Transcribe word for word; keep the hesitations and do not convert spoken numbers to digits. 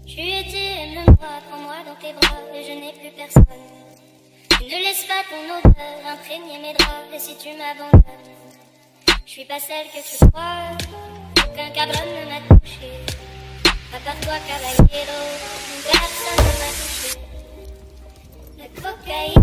Je lui ai dit, aime-moi, prends-moi dans tes bras, et je n'ai plus personne. Tu ne laisses pas ton odeur imprégner mes draps, et si tu m'abandonnes, je suis pas celle que tu crois, aucun cabron ne m'a touché. À part toi, caballero, personne ne m'a touché. La cocaïne